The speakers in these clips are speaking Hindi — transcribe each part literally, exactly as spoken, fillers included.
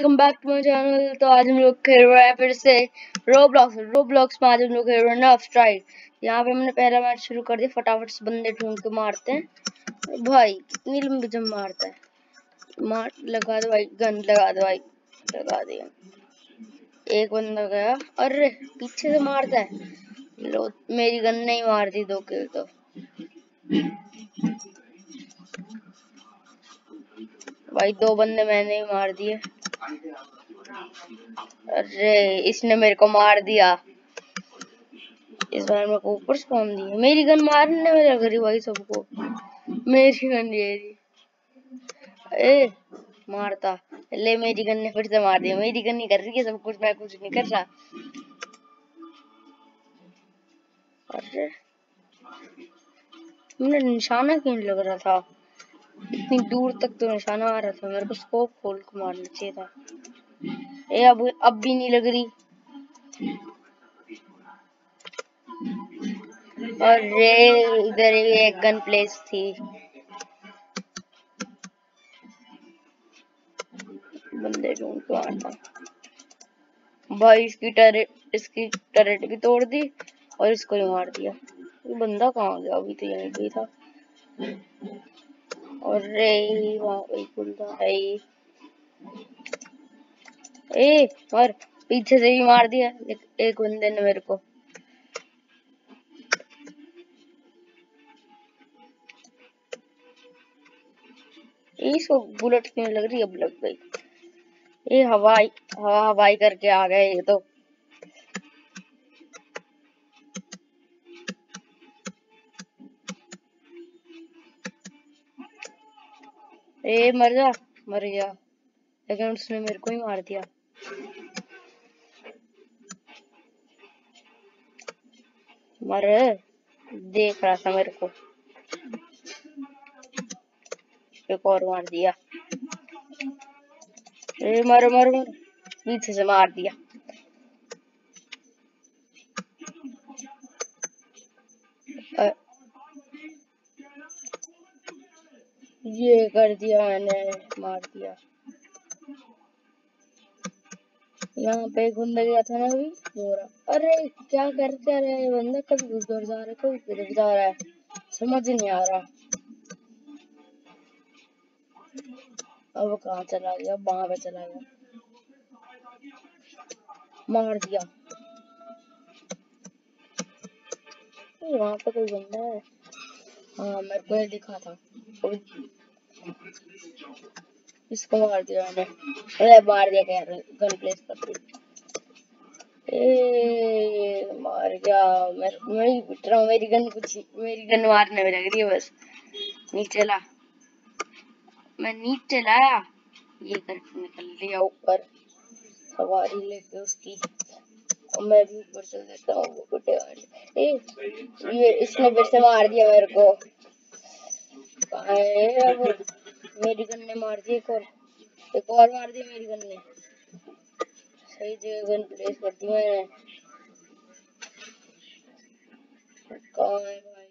Welcome back to my channel. तो आज हम लोग खेल रहे हैं फिर से रोब्लॉक्स रोब्लॉक्स में आज हम लोग खेल रहे हैं नर्फ स्ट्राइक। यहाँ पे हमने पहला मैच शुरू कर दिया। फटाफट से बंदे ढूंढ के मारते हैं। भाई कितनी लंबी जम मारता है। मार लगा दो भाई, गन लगा दो भाई, लगा दिया। एक बंदा गया। अरे पीछे से मारता है। लो मेरी गन नहीं मार दी दो किल तो। भाई दो बंदे मैंने ही मार दिए। अरे इसने मेरे को मार दिया। इस बार मेरे को ऊपर स्पॉन दी। मेरी गन मारने में लग रही भाई सबको। मेरी गन ये रही। ए मारता ले, मेरी गन ने फिर से मार दिया। मेरी गन नहीं कर रही है सब कुछ, मैं कुछ नहीं कर रहा। अरे तुमने निशाना क्यों लग रहा था? इतनी दूर तक तो निशाना आ रहा था। मेरे को स्कोप खोल के मारना चाहिए था। ए अब अब भी नहीं लग रही। अरे इधर ही एक गन प्लेस थी। बंदे ढूंढ के मारता भाई। इसकी टरेट इसकी टरेट भी तोड़ दी और इसको ही मार दिया। ये बंदा कहाँ गया? अभी तो यहीं पे था। अरे वहाँ पे खुलता है। ए और पीछे से भी मार दिया एक, एक बंदे ने मेरे को। इसको बुलेट क्यों लग रही है? अब लग गई। ये हवाई हवा हवाई करके आ गए ये तो। ए मर जा मर गया, लेकिन उसने मेरे को ही मार दिया। मर देख रहा था मेरे को। एक और मार दिया। ए मर मर मर, पीछे से मार दिया। अ, ये कर दिया मैंने, मार दिया। यहाँ पे एक बंदा गया था ना अभी, वो रहा। अरे क्या करते रहे ये बंदा? कभी उधर जा रहा है कभी उधर जा रहा है, समझ नहीं आ रहा। अब कहाँ चला गया? वहां पे चला गया। मार दिया। वहां पे कोई बंदा है। हाँ मेरे को ये दिखा था। इसको मार दिया मैंने। अरे मार दिया, कह रहे गन प्लेस कर दी। ए मार गया। मैं मैं ही पिट रहा हूँ। मेरी गन कुछ मेरी गन मारने में लग रही है बस। नीचे ला, मैं नीचे लाया, ये करके निकल लिया ऊपर सवारी लेके उसकी। और मैं भी ऊपर चल देता हूँ वो गुड्डे वाले। ए ये इसने फिर से मार दिया मेरे को। कहाँ है अब? मेरी गन ने मार दी। एक और एक और मार दी मेरी गन ने। सही जगह गन प्लेस कर दी मैंने। कहाँ है भाई?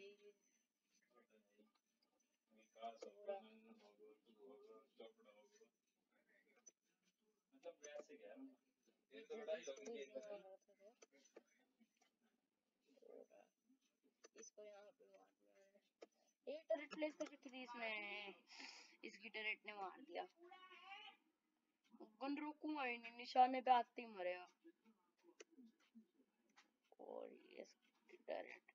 इसको यहाँ पे मार दिया मैंने। ये टरेट प्लेस कर रखी थी इसने। इसकी टरेट ने मार दिया। गन रोकूंगा ही नहीं, निशाने पे आते ही मरेगा। और ये टरेट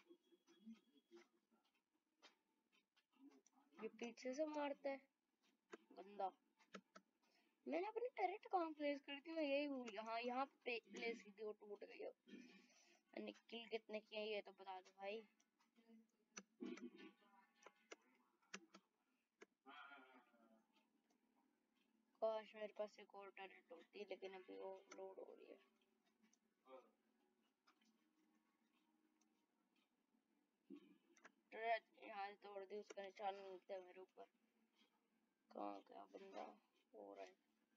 ये पीछे से मारता है बंदा। मैंने अपनी टरेट कहाँ प्लेस करी थी? मैं यही भूल गया। हाँ यहाँ पे प्लेस की थी, वो टूट गई। मैंने किल कितने किए ये तो बता दो भाई। काश मेरे पास एक और टरेट होती, लेकिन अभी वो लोड हो रही है। टरेट यहाँ से तोड़ दी, उसका निशान नहीं था मेरे ऊपर। कहाँ गया बंदा? हो रहा है।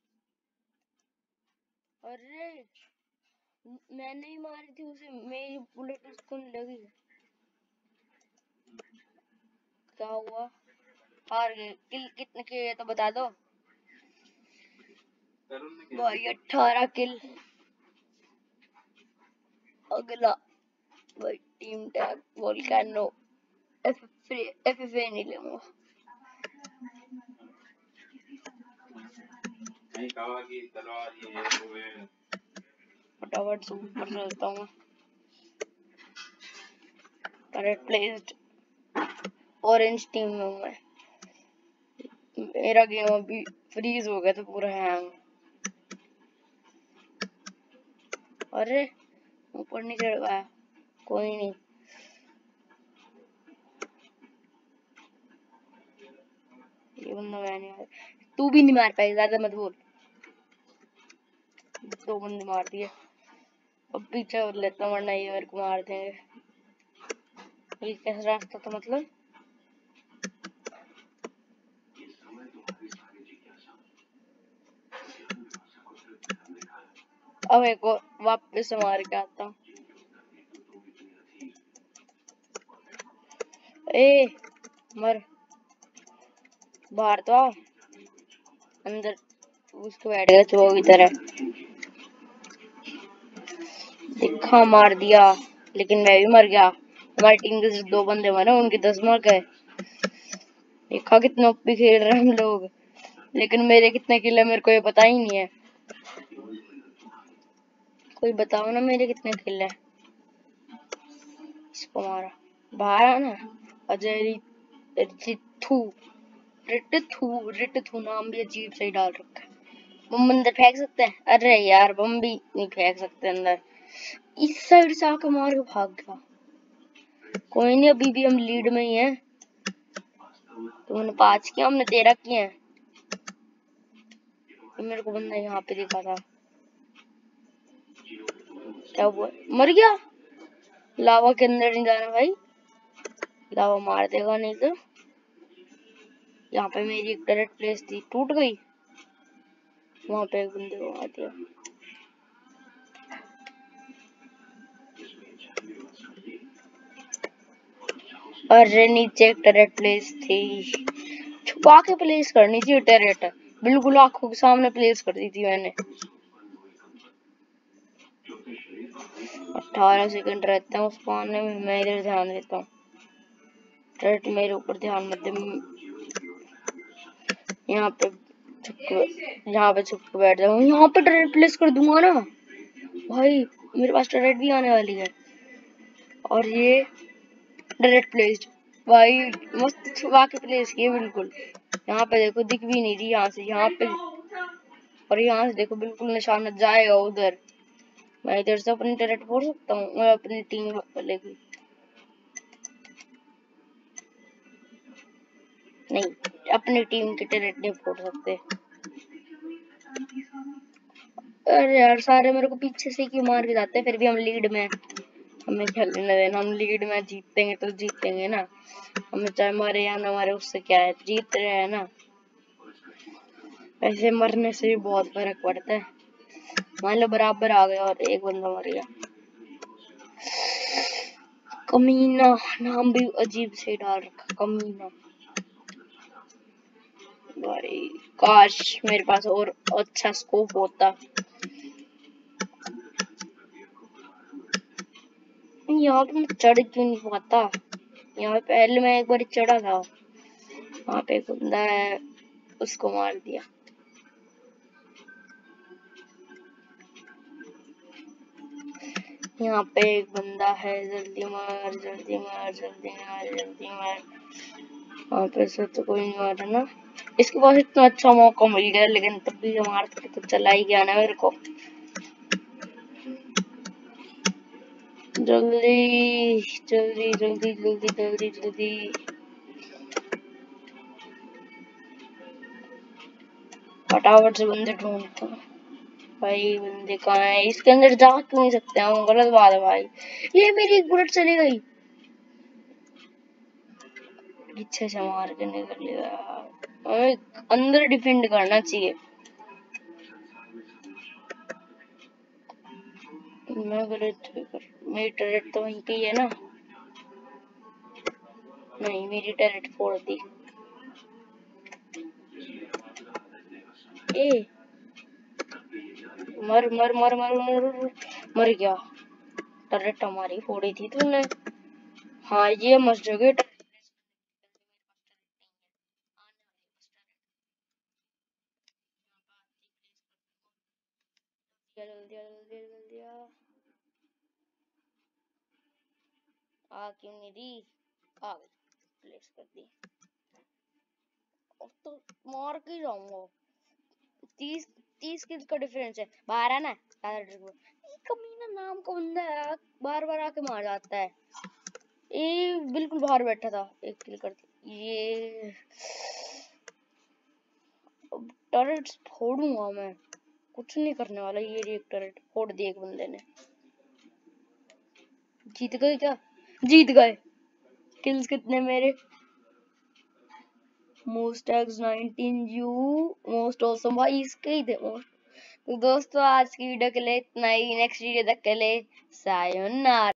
अरे मैंने ही मारी थी उसे, मेरी बुलेट उसको नहीं लगी। क्या हुआ? हार गए। किल कितने किए तो बता दो। भाई अठारह किल। अगला भाई team tag volcano. F F नहीं लूंगा। फटाफट सुपर चलता हूँ। करेक्ट प्लेस्ड ऑरेंज टीम में हूँ मैं। मेरा गेम अभी फ्रीज हो गया था पूरा हैंग। अरे ऊपर नहीं चढ़ पाया। कोई नहीं। ये बंदा मैं नहीं। तू भी नहीं मार पाई, ज्यादा मत बोल। दो बंदे मार दिए। अब पीछे हो लेता वरना ये मेरे को मार देंगे। ये कैसा रास्ता था मतलब? अब एक और वापस से मार के आता हूँ। ए मर बाहर तो आओ। अंदर उसको बैठ गया चो की तरह। दिखा मार दिया लेकिन मैं भी मर गया। हमारी टीम के दो बंदे मरे, उनके दस मर गए। देखा कितना ओपी खेल रहे हम लोग। लेकिन मेरे कितने किल है मेरे को ये पता ही नहीं है। कोई बताओ ना मेरे कितने किल है। इसको मारा। बाहर आना। अजय रितु रितु रितु नाम भी अजीब सही डाल रखा है। बम अंदर फेंक सकते हैं? अरे यार बम भी नहीं फेंक सकते अंदर। इस साइड से आके मार के भाग गया। कोई नहीं, अभी भी हम लीड में ही हैं। तुमने पांच किया, हमने तेरह किए हैं। मेरे को बंदा यहाँ पे दिखा था। क्या हुआ? मर गया। लावा के अंदर नहीं जाना भाई, लावा मार देगा नहीं तो। यहाँ पे मेरी एक टरेट प्लेस थी, टूट गई। वहां पे एक बंदे को मार दिया। अरे नीचे एक टरेट प्लेस थी, छुपा के प्लेस करनी थी टरेट। बिल्कुल आंखों के सामने प्लेस कर दी थी मैंने। अठारह सेकंड रहते हैं उसको आने में, मैं इधर ध्यान देता हूँ। टरेट मेरे ऊपर ध्यान मत दे। यहाँ पे यहाँ पे छुप के बैठ जाऊँ। यहाँ पे टरेट प्लेस कर दूंगा ना भाई, मेरे पास टरेट भी आने वाली है। और ये टरेट प्लेस्ड भाई, मस्त छुपा के प्लेस किए बिल्कुल। यहाँ पे देखो दिख भी नहीं रही यहाँ से, यहाँ पे और यहाँ से देखो बिल्कुल निशान जाएगा उधर। मैं इधर से अपनी टरेट फोड़ सकता हूँ, मैं अपनी टीम वाले की नहीं, अपनी टीम की टरेट नहीं फोड़ सकते। अरे यार सारे मेरे को पीछे से क्यों मार के जाते हैं, फिर भी हम लीड में। हमें खेलने देना, हम लीड में जीतेंगे तो जीतेंगे ना। हमें चाहे मारे या ना मारे उससे क्या है, जीत रहे हैं ना। ऐसे मरने से भी बहुत फर्क पड़ता है। मान लो बराबर आ गया और एक बंदा मर गया। कमीना नाम भी अजीब से डाल रखा, कमीना। भाई काश मेरे पास और अच्छा स्कोप होता। यहाँ पे मैं चढ़ क्यों नहीं पाता? यहाँ पे पहले मैं एक बार चढ़ा था, वहाँ पे एक बंदा है, उसको मार दिया। यहाँ पे एक बंदा है, जल्दी मार जल्दी मार जल्दी मार जल्दी मार। वहाँ पे से तो कोई नहीं मारा ना। इसके पास इतना अच्छा मौका मिल गया लेकिन तब भी मारते तो चला ही गया ना मेरे को। जल्दी जल्दी जल्दी जल्दी जल्दी जल्दी। फटाफट से बंदे ढूंढता हूँ। भाई बंदे कहाँ है? इसके अंदर जा क्यों नहीं सकते हम? गलत बात है भाई। ये मेरी एक बुलेट चली गई, पीछे से मार के निकल गया। हमें अंदर डिफेंड करना चाहिए। मैं गलत कर, मेरी टरेट तो वहीं पे ही है ना। नहीं मेरी टरेट फोड़ दी। ए मर मर मर मर मर मर गया। टर्रेट हमारी फोड़ी थी तूने। हाँ ये मस्त जगह। जल्दी जल्दी जल्दी आ क्यों नहीं दी? आ गई, प्लेस कर दी। अब तो मार के जाऊंगा। तीस तीस किल का डिफरेंस है। बाहर है ना कमीना नाम का बंदा है, बार बार आके मार जाता है। ये बिल्कुल बाहर बैठा था, एक किल कर दी। ये अब टर्रेट फोड़ूंगा मैं, कुछ नहीं करने वाला। ये एक टर्रेट फोड़ दी एक बंदे ने। जीत गए क्या? जीत गए। किल्स कितने मेरे? Most X nineteen you most awesome भाई इसके ही थे मोस्ट। तो दोस्तों आज की वीडियो के लिए इतना ही। नेक्स्ट वीडियो तक के लिए सायोनारा।